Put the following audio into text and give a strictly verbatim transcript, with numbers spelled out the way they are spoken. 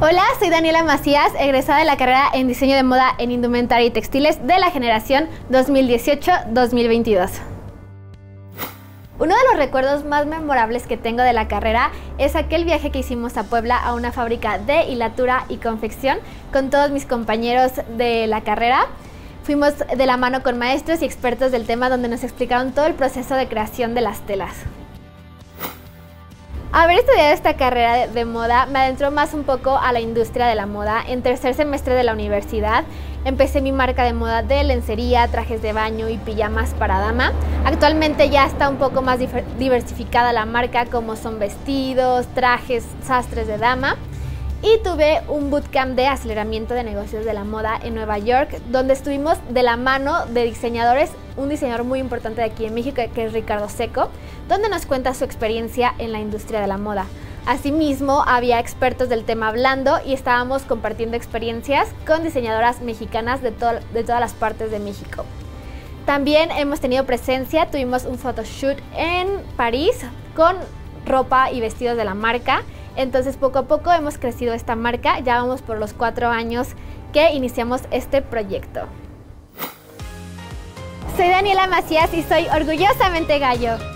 Hola, soy Daniela Macías, egresada de la carrera en Diseño de Moda en Indumentaria y Textiles de la generación dos mil dieciocho dos mil veintidós. Uno de los recuerdos más memorables que tengo de la carrera es aquel viaje que hicimos a Puebla a una fábrica de hilatura y confección con todos mis compañeros de la carrera. Fuimos de la mano con maestros y expertos del tema donde nos explicaron todo el proceso de creación de las telas. Haber estudiado esta carrera de, de moda me adentró más un poco a la industria de la moda. En tercer semestre de la universidad empecé mi marca de moda de lencería, trajes de baño y pijamas para dama. Actualmente ya está un poco más diversificada la marca, como son vestidos, trajes, sastres de dama. Y tuve un bootcamp de aceleramiento de negocios de la moda en Nueva York, donde estuvimos de la mano de diseñadores, un diseñador muy importante de aquí en México, que es Ricardo Seco, donde nos cuenta su experiencia en la industria de la moda. Asimismo, había expertos del tema hablando y estábamos compartiendo experiencias con diseñadoras mexicanas de, to de todas las partes de México. También hemos tenido presencia, tuvimos un photoshoot en París con ropa y vestidos de la marca. Entonces poco a poco hemos crecido esta marca, ya vamos por los cuatro años que iniciamos este proyecto. Soy Daniela Macías y soy orgullosamente gallo.